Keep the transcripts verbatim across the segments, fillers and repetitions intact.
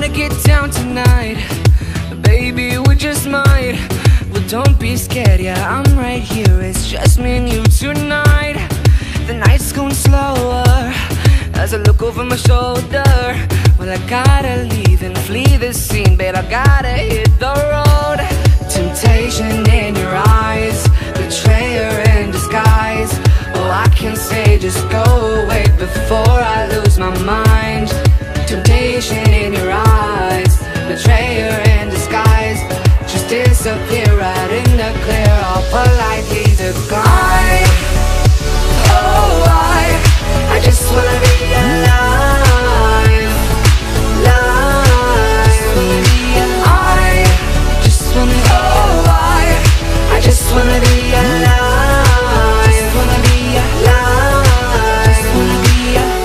wanna get down tonight. Baby, we just might. Well, don't be scared, yeah, I'm right here. It's just me and you tonight. The night's going slower as I look over my shoulder. Well, I gotta leave and flee this scene, babe, I gotta hit the road. Temptation in your eyes, betrayer in disguise. Oh, I can say just go away before I lose my mind. Temptation in your eyes, betrayer in disguise. Just disappear right in the clear, all politely decline. Oh, I, I just wanna be alive, alive. I just wanna, oh, I, I just wanna be alive, just wanna be alive, just wanna be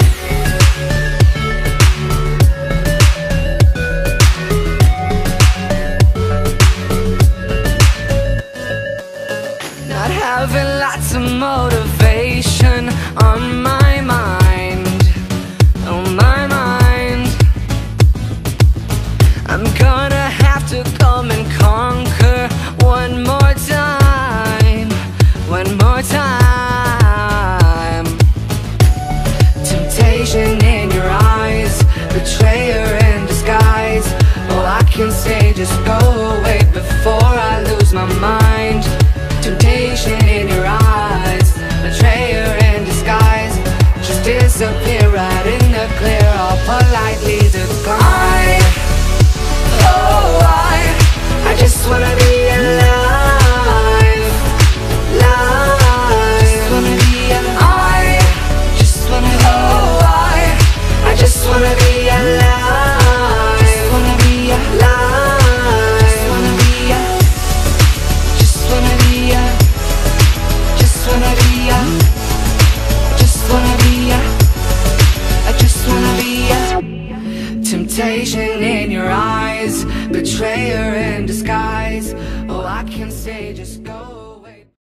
alive. Not having lots of motivation on my mind, on my mind. I'm gonna have to come and conquer one more time, one more time. Temptation in your eyes, betrayer in disguise. Oh, I can say just go away before I lose my mind. Temptation in your eyes, betrayer in disguise. Just disappear right in the clear, all politely decline. Oh, I, I just wanna be alive, alive. Just wanna be alive. I just wanna, oh, I, I just wanna be alive, just wanna be alive, just wanna be, just wanna be, just wanna be, just wanna be, I just wanna be. Temptation in your eyes, betrayer in disguise. Oh, I can say just go.